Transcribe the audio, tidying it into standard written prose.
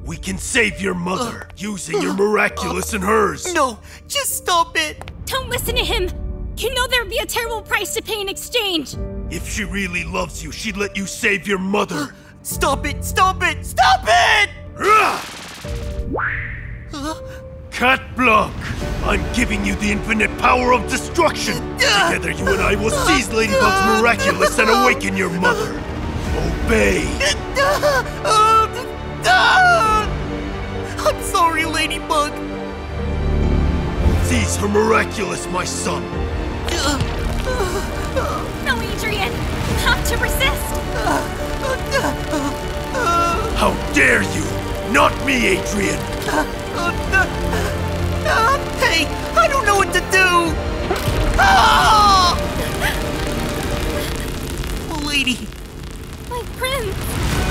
We can save your mother using your miraculous and hers. No, just stop it. Don't listen to him. You know there would be a terrible price to pay in exchange. If she really loves you, she'd let you save your mother. Stop it, stop it, stop it! Cat Blanc, I'm giving you the infinite power of destruction. Together you and I will seize Ladybug's miraculous and awaken your mother. Obey. I'm sorry, Ladybug. Seize her miraculous, my son. No, Adrien. You have to resist. How dare you! Not me, Adrien! Hey, I don't know what to do! Ah! Lady. My prince.